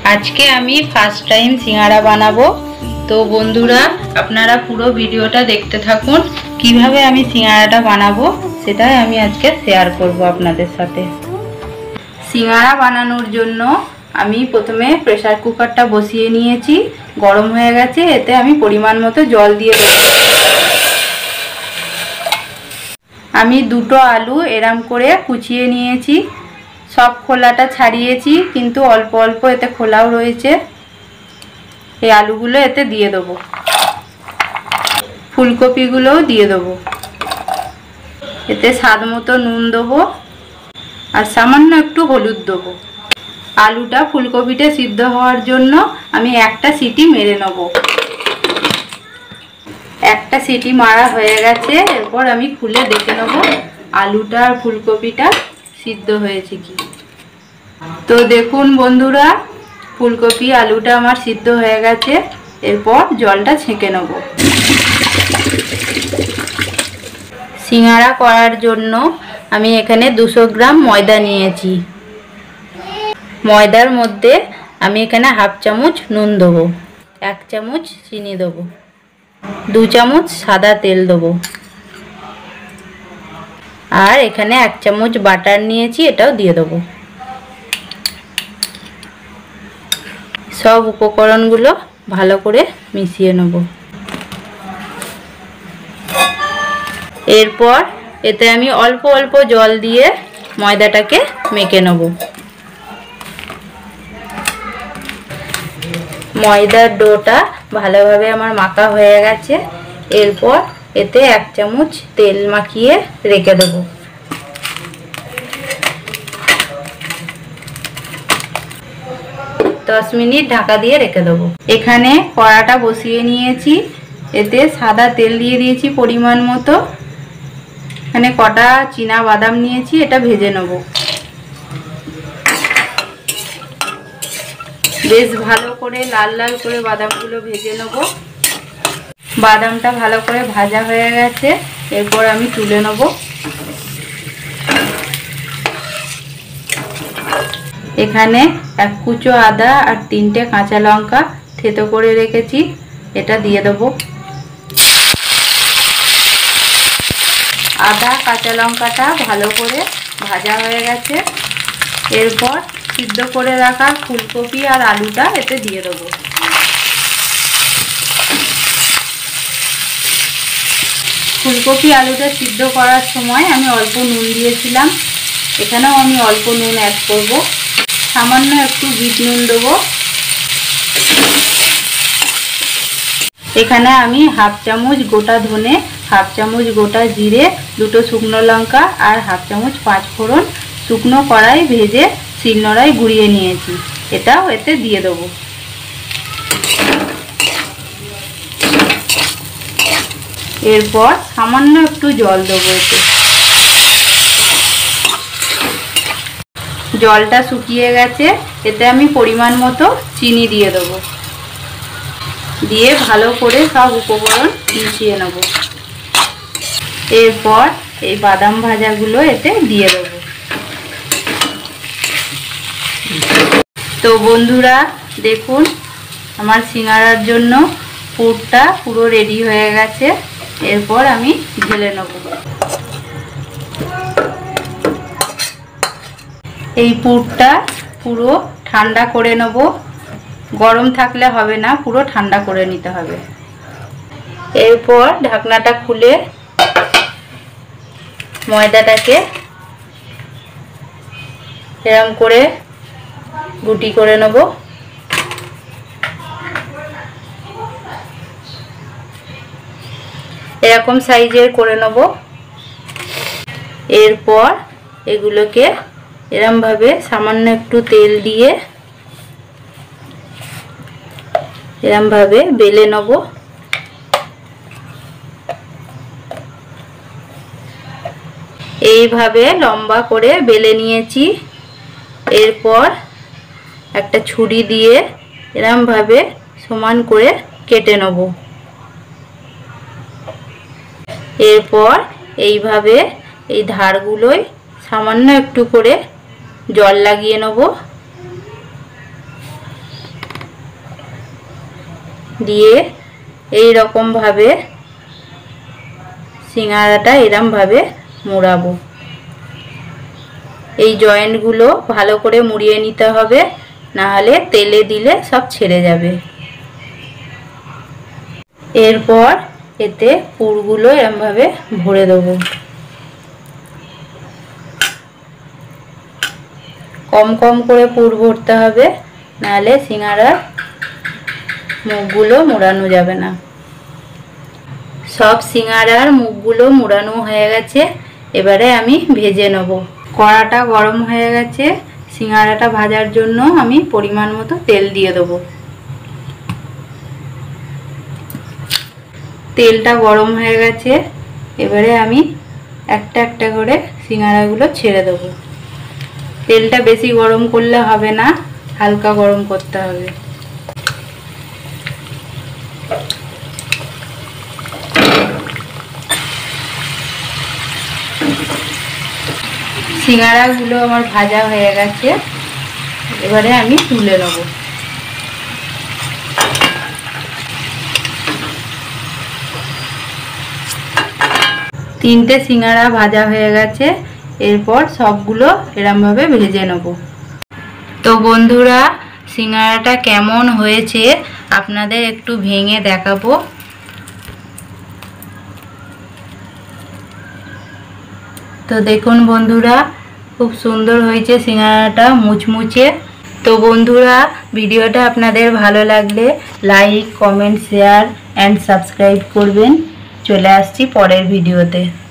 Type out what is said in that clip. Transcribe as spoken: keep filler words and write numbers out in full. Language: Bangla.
आज के आमी फार्स्ट टाइम सिंगाड़ा बानाबो। तो बंधुरा आपनारा पुरो भिडियोटा देखते थाकुन किभाबे आमी सिंगाड़ाटा बानाबो सेटाई आमी आजके शेयर करब आपनादेर साथे। सिंगाड़ा बानानोर जोन्नो आमी प्रथमे प्रेसार कुकारटा बसिए निएछि, गरम हये गेछे। एते आमी परिमाण मतो जल दिए देब। आमी दुटो आलू एरम करे कुचिए निएछि, सब खोलाटा छाड़िएछि किन्तु अल्प अल्प एते खोलाओ रयेछे। এই আলুগুলো এতে দিয়ে দেব, ফুলকপিগুলোও দিয়ে দেব। এতে স্বাদ মতো নুন দেব আর সামান্য একটু হলুদ দেব। আলুটা ফুলকপিটা সিদ্ধ হওয়ার জন্য আমি একটা সিটি মেরে নেব। একটা সিটি মারা হয়ে গেছে, এরপর আমি খুলে দেখে নেব আলুটা আর ফুলকপিটা সিদ্ধ হয়েছে কি। তো দেখুন বন্ধুরা, ফুলকপি আলুটা আমার সিদ্ধ হয়ে গেছে। এরপর জলটা ছেঁকে নেব। সিঙ্গারা করার জন্য আমি এখানে দুশো গ্রাম ময়দা নিয়েছি। ময়দার মধ্যে আমি এখানে হাফ চামচ নুন দেবো, এক চামচ চিনি দেবো, দু চামচ সাদা তেল দেবো আর এখানে এক চামচ বাটার নিয়েছি, এটাও দিয়ে দেবো। सब उपकरणगुलो भालो करे मिशिए नेब। एरपर एते आमी अल्प अल्प जल दिए मयदाटाके मेखे नेब। मयदार डोटा भालोभाबे आमार माखा हये गेछे। एरपर एते एक चामच तेल माखिए रेखे देब। दस मिनट ढाका दिए रेखे देव। एखाने कड़ाटा बसिए निएछि, एते सादा तेल दिए दिएछि परिमाण मतो। एखाने कटा चीना बादाम निएछि, एटा भेजे नेब। बेश भालो करे लाल लाल करे बादामगुलो भेजे नेब। बादामटा भालो करे भाजा हये गेछे, एरपर आमी तुले नेब। एखाने एक कुचो आदा और तीनटे काँचा लंका থেতো করে রেখেছি, এটা দিয়ে দেব। আদা কাঁচা লঙ্কাটা ভালো করে ভাজা হয়ে গেছে। এরপর সিদ্ধ করে রাখা ফুলকপি আর আলুটা এতে দিয়ে দেব। ফুলকপি আলুটা সিদ্ধ করার সময় আমি অল্প নুন দিয়েছিলাম, এখানেও আমি অল্প নুন অ্যাড করব। सामान्य एकटू बीट नुन देव। एखाने आमी हाफ चामच गोटा धने, हाफ चामच गोटा जिरे, दुटो शुकनो लंका और हाफ चामच पाँच फोड़न शुकनो कड़ाई भेजे शिलनोड़ाय गुड़िए निएछि, एटाও एते दिए देव। एरपर सामान्य एकटू जल देव। एते जलटा शुकिয়ে গেছে, এতে আমি পরিমাণ মতো চিনি দিয়ে দেব। দিয়ে ভালো করে সব উপকরণ মিশিয়ে নেব। এরপর এই বাদাম ভাজাগুলো এতে দিয়ে দেব। তো বন্ধুরা দেখুন আমার সিঙ্গারার জন্য পুরটা পুরো রেডি হয়ে গেছে। এরপর আমি ঢেলে নেব। এই পুরটা পুরো ঠান্ডা করে নেব। গরম থাকলে হবে না, পুরো ঠান্ডা করে নিতে হবে। এরপর ঢাকনাটা খুলে ময়দাটাকে এরকম করে গুটি করে নেব। এরকম সাইজের করে নেব। এরপর এগুলোকে এরম ভাবে সামান্য একটু তেল দিয়ে এরম ভাবে বেলে নেব। এইভাবে লম্বা করে বেলে নিয়েছি। এরপর একটা ছুরি দিয়ে এরম ভাবে সমান করে কেটে নেব। এরপর এইভাবে এই ধারগুলোই সামান্য একটু করে জল লাগিয়ে নেব। দিয়ে এই রকম ভাবে সিঙ্গারাটা এরকম ভাবে মোড়াবো। এই জয়েন্টগুলো ভালো করে মুড়িয়ে নিতে হবে, না হলে তেলে দিলে সব ছেড়ে যাবে। এরপর এতে পুরগুলো এরকম ভাবে ভরে দেবো। কম কম করে পুর ভরতে হবে, নাহলে সিঙ্গারার মুখগুলো মোড়ানো যাবে না। সব সিঙ্গারার মুখগুলো মোড়ানো হয়ে গেছে, এবারে আমি ভেজে নেব। কড়াটা গরম হয়ে গেছে, সিঙ্গারাটা ভাজার জন্য আমি পরিমাণ মতো তেল দিয়ে দেবো। তেলটা গরম হয়ে গেছে, এবারে আমি একটা একটা করে সিঙ্গারাগুলো ছেড়ে দেবো। তেলটা বেশি গরম করলে হবে না, হালকা গরম করতে হবে। সিঙ্গারাগুলো আমার ভাজা হয়ে গেছে, এবারে আমি তুলে নেব। তিনটে সিঙ্গারা ভাজা হয়ে গেছে, এরপর সবগুলো এরমভাবে ভেজে নেব। তো বন্ধুরা, সিঙ্গারাটা কেমন হয়েছে আপনাদের একটু ভেঙে দেখাবো। তো দেখুন বন্ধুরা, খুব সুন্দর হয়েছে সিঙ্গারাটা, মুচমুচে। তো বন্ধুরা, ভিডিওটা আপনাদের ভালো লাগলে like, comment, share and subscribe করবেন। চলে আসছি পরের ভিডিওতে।